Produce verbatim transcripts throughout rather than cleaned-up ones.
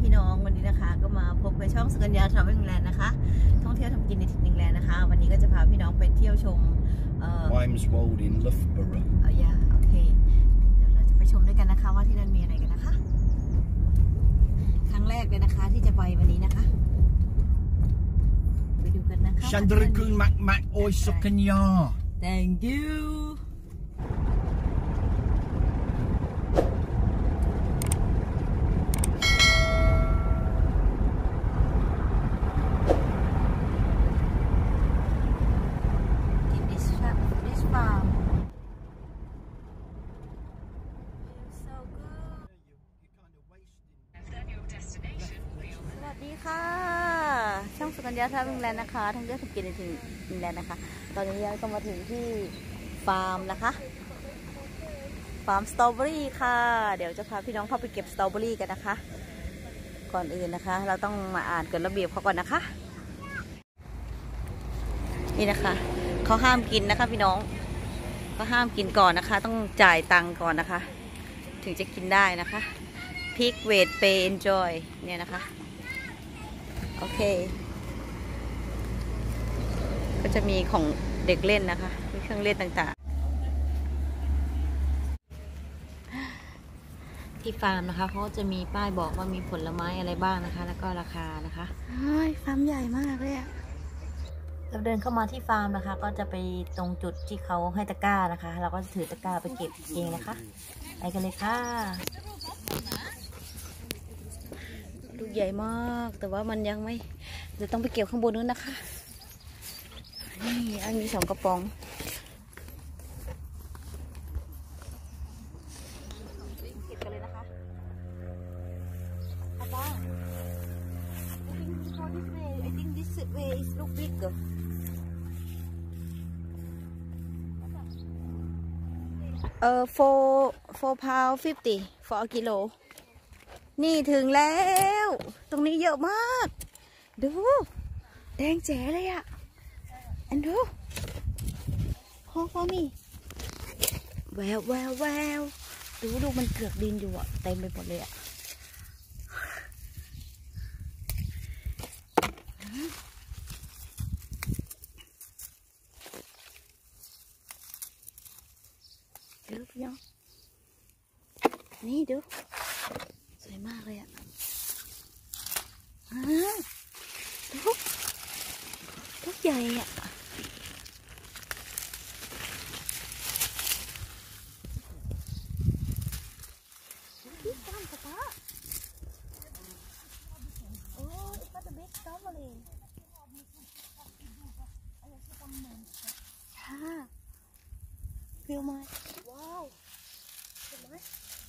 พี่น้องวันนี้นะคะก็มาพบกับช่องสุกัญญาทราเวลแลนด์นะคะท่องเที่ยวทำกินในถิ่นนิงแลนด์นะคะวันนี้ก็จะพาพี่น้องไปเที่ยวชมเอ่อ Wymswold in Loughborough เอออย่าโอเคเดี๋ยวเราจะไปชมด้วยกันนะคะว่าที่นั่นมีอะไรกันนะคะครั้งแรกเลยนะคะที่จะไปวันนี้นะคะไปดูกันนะคะ Chandrakun Mac Mac Oi Sukanya Thank youช่องสุกัญญาทราเวลแลนด์นะคะท่องเที่ยวทำกินในถิ่นนิงแลนด์นะคะตอนนี้เราก็มาถึงที่ฟาร์มนะคะฟาร์มสตรอเบอรี่ค่ะเดี๋ยวจะพาพี่น้องเข้าไปเก็บสตรอเบอรี่กันนะคะก่อนอื่นนะคะเราต้องมาอ่านกฎระเบียบเขาก่อนนะคะนี่นะคะเขาห้ามกินนะคะพี่น้องเขาห้ามกินก่อนนะคะต้องจ่ายตังค์ก่อนนะคะถึงจะกินได้นะคะพิกเวทเปย์เอนจอยเนี่ยนะคะโอเคก็จะมีของเด็กเล่นนะคะมีเครื่องเล่นต่างๆที่ฟาร์มนะคะเขาจะมีป้ายบอกว่ามีผลไม้อะไรบ้างนะคะแล้วก็ราคานะคะฟาร์มใหญ่มากเลยอะเราเดินเข้ามาที่ฟาร์มนะคะก็จะไปตรงจุดที่เขาให้ตะกร้านะคะเราก็จะถือตะกร้าไปเก็บเองนะคะไปกันเลยค่ะลูกใหญ่มากแต่ว่ามันยังไม่เดี๋ยวต้องไปเก็บข้างบนนู้นนะคะนี่อันนี้สองกระป๋องเก็บกันเลยนะคะอาจารย์ I think this way is look bigger เอ่อ four four pound fifty for a kiloนี่ถึงแล้วตรงนี้เยอะมากดูแดงแจ๋เลยอะอันดูโอ้โหนี่แววแววแววดูดูมันเกลือกดินอยู่อะเต็มไปหมดเลยอะดูพี่น้องนี่ดูสวยมากเลยอะดูลูกใหญ่อะที่ฟาร์มป๊าโอ้ยก็จะบิ๊กสตรอเบอรี่ค่ะฟิลมาว้าวเห็นไหม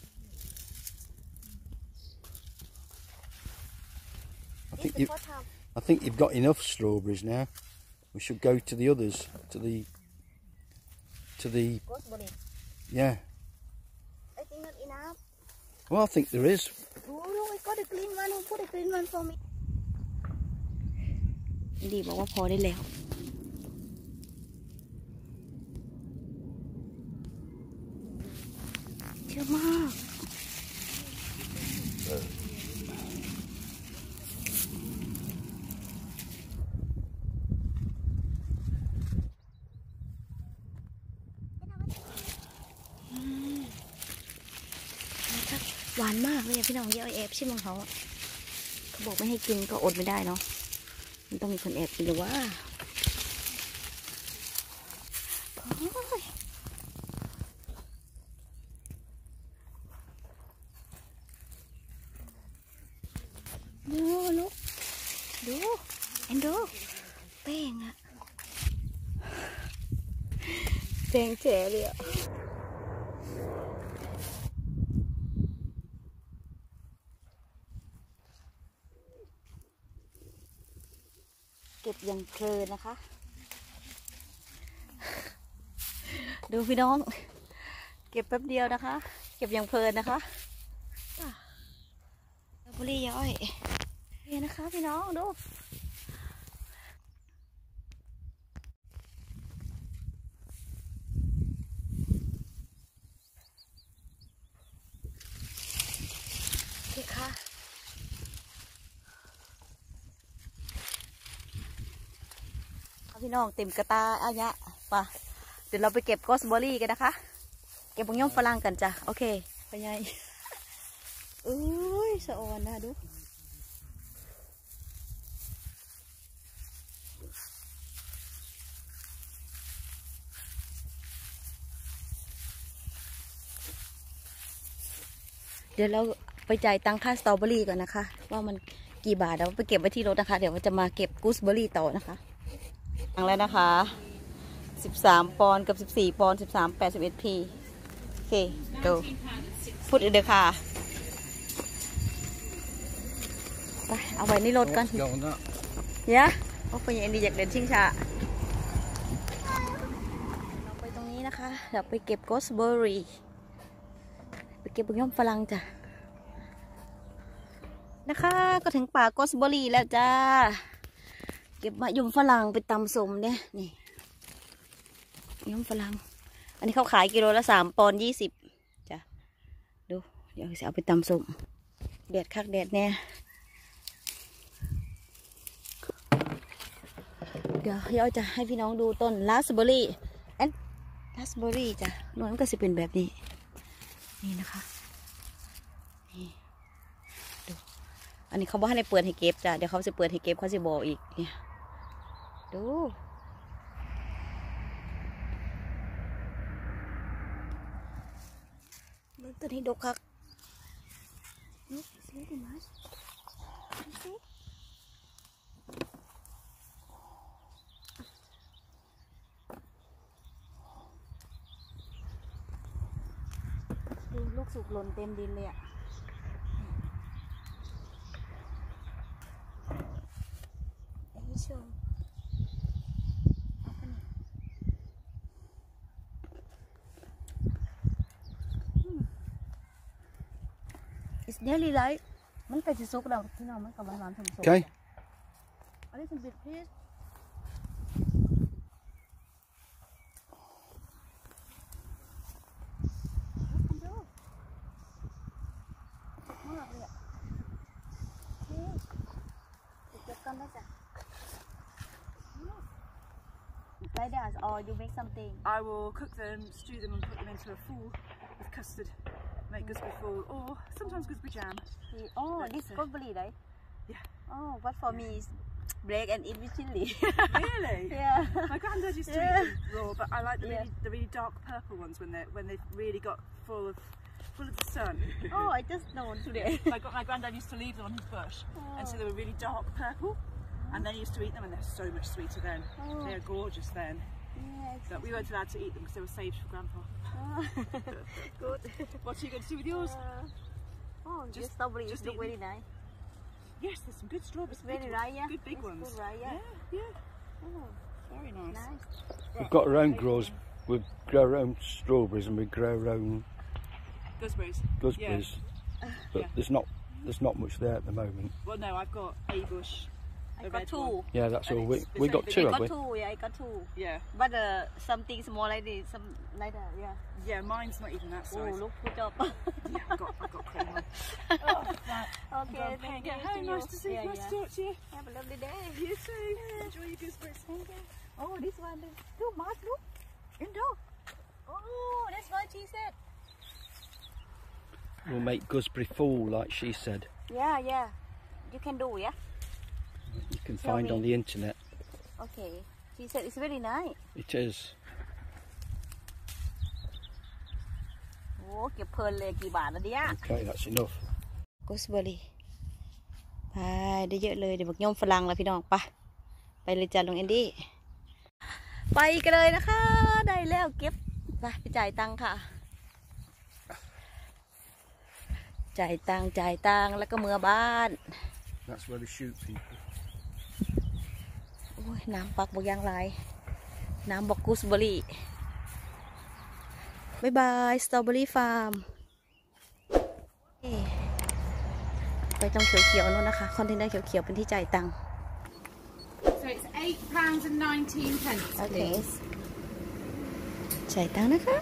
I think you've, I think you've got enough strawberries now. We should go to the others, to the, to the, yeah. I think not enough. Well, I think there is. Oh, no, I got a green one. Who put a green one for me? ดีบอกว่าพอได้แล้วเยอะมากหวานมากเลยพี่น้องเยอะแอบชิมของเขาเขาบอกไม่ให้กินก็อดไม่ได้เนาะมันต้องมีคนแอบกินหรือว่าดูลูกดูเอ็นดูแป้งอะแป้งแฉะเลยอะเก็บอย่างเพลินนะคะดูพี่น้องเก็บแป๊บเดียวนะคะเก็บอย่างเพลินนะคะบุรีย้อยนี่นะคะพี่น้องดู เคค่ะพี่น้องเต็มกระตาอายะป่ะเดี๋ยวเราไปเก็บกอสเบอร์รี่กันนะคะเก็บพวกย่อมฝรั่งกันจ้ะโอเคไปไงเอ้ยสะออนนะดูเดี๋ยวเราไปจ่ายตังค่าสตรอเบอรี่ก่อนนะคะว่ามันกี่บาทเราไปเก็บไว้ที่รถนะคะเดี๋ยวเราจะมาเก็บกูสเบอรี่ต่อนะคะตังแล้วนะคะสิบสามปอนด์กับสิบสี่ปอนด์สิบสามแปดสิบเอ็ดพีโอเคดูพูดอีกเดี๋ยวค่ะไปเอาไว้ในรถกันเยอะเอาไปยังดีอยากเดินชิงช้าเราไปตรงนี้นะคะเดี๋ยวไปเก็บกูสเบอรี่ไปเก็บบุญย่อมฝรั่งจ้ะนะคะก็ถึงป่ากอสเบอรี่แล้วจ้าเก็บมะยมฝรั่งไปตำสมเนี่ยนี่ยมฝรั่งอันนี้เขาขายกิโลละสามปอนด์ยี่สิบจ้ะดูเดี๋ยวจะเอาไปตำสมแดดคักแดดเนี่ยเดี๋ยวเราจะให้พี่น้องดูต้นราสเบอร์รี่แอนราสเบอร์รี่จ้ะนวลก็จะเป็นแบบนี้นี่นะคะนี่ดูอันนี้เขาบอกให้ในเปิดให้เก็บจ้ะเดี๋ยวเขาจะเปิดให้เก็บเขาจะบอกอีกเนี่ยดูมันตัวนี้ดกคักดูสิดูมั้ยดูลูกสุกหล่นเต็มดินเลยอ่ะนี่ชมIt's nearly right มันใกล้จะสุกแล้วพี่น้องมันกำลังร้อนสมๆ Okay. A little bit please Like that, or you make something? I will cook them, stew them, and put them into a fool with custard. Make gooseberry fool, or sometimes gooseberry jam. Oh, But, this uh, gooseberry, right? Yeah. Oh, but for me, is break and eat with chili. Really? Yeah. My granddad used to Yeah. eat them raw, but I like the, Yeah. really, the really dark purple ones when they when they've really got full of full of the sun. Oh, I just know today. my, my granddad used to leave them on his bush, Oh. and so they were really dark purple. And then he used to eat them, and they're so much sweeter then. Oh. They're gorgeous then. Yes. But we weren't allowed to eat them because they were saved for Grandpa. Oh. Good. What are you going to do with yours? Uh, oh, just, Just- strawberry just look eat very nice. Yes, there's some good strawberries. It's very good, right, yeah. Good big It's ones. good, right, yeah. Yeah, yeah. Oh, Very nice. nice. We've got our own grows. We grow our own strawberries and we grow our own Gooseberries. gooseberries. But Yeah. there's not there's not much there at the moment. Well, no, I've got a bush. I A got red two. one. Yeah, that's And all. We it's- we it's got only two, I have got we? two, yeah, I got two. Yeah. But uh, something small like this, some like that, yeah. Yeah, mine's not even that Oh, size. look, good job. Yeah, I've got, I've got cream on. Oh, right. Okay, I'm thank get you. home. Nice to see you. Yeah, Nice yeah. to talk to you. Have a lovely day. You too. Enjoy your gooseberries. Thank you. Oh, this one, is too much, look. Indo. Oh, that's what she said. We'll make gooseberry fool, like she said. Yeah, yeah. You can do, yeah? You can Tell find me. on the internet. Okay. She said it's very nice. It is. โอ้เก็บเพลินเลยกี่บาทแล้วเนี่ย Okay, that's enough. กูสเบอร์รี่ไปได้เยอะเลยเดี๋ยวบอกย่อมฝรั่งแล้วพี่น้องไปไปเลยจ้าลุงแอนดี้ไปกันเลยนะคะได้แล้วเก็บไปไปจ่ายตังค์ค่ะจ่ายตังค์จ่ายตังค์แล้วก็เมื่อบ้าน That's where they shoot people. โอ้ยน้ำปักบอกยางลายน้ำบอกกูสเบอร์รี่บายบายสตรอเบอรี่ฟาร์มไปตรงเขียวๆนู้นนะคะคอนเทนเนอร์เขียวๆเป็นที่จ่ายตังค์ So it's eight pounds and nineteen pence, โอเค please. จ่ายตังค์นะคะ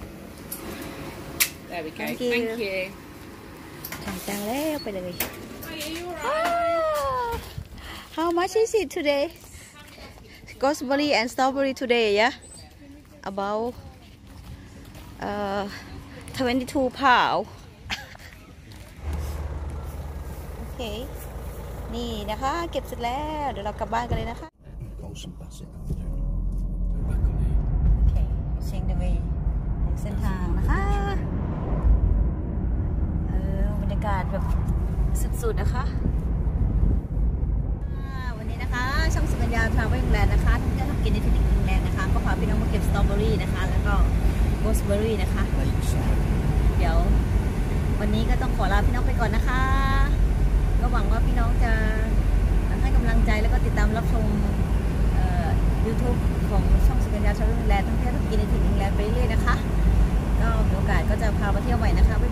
There we go. Thank Thank you. you. จ่ายตังค์แล้วไปเลย Are you alright? How much is it today gooseberry and strawberry today, yeah? About uh, twenty-two pounds. โอเค นี่นะคะเก็บเสร็จแล้ว เดี๋ยวเรากลับบ้านกันเลยนะคะ Colson Bassett. Go back on here. โอเคเช็งเดเวย์เส้นทางนะคะ เออบรรยากาศแบบสุดๆนะคะอ่าวันนี้นะคะช่องสุกัญญาทราเวลอิงแลนด์นะคะท่องเที่ยวทำกินในถิ่นอิงแลนด์นะคะก็พาพี่น้องมาเก็บสตรอเบอรี่นะคะแล้วก็โกสเบอรี่นะคะ Lakeside. เดี๋ยววันนี้ก็ต้องขอลาพี่น้องไปก่อนนะคะ ก็หวังว่าพี่น้องจะให้กำลังใจแล้วก็ติดตามรับชมเอ่อ YouTube ของช่องสุกัญญาทราเวลอิงแลนด์ท่องเที่ยวทำกินในถิ่นอิงแลนด์ไปเรื่อยๆนะคะก็มีโอกาสก็จะพามาเที่ยวใหม่นะคะ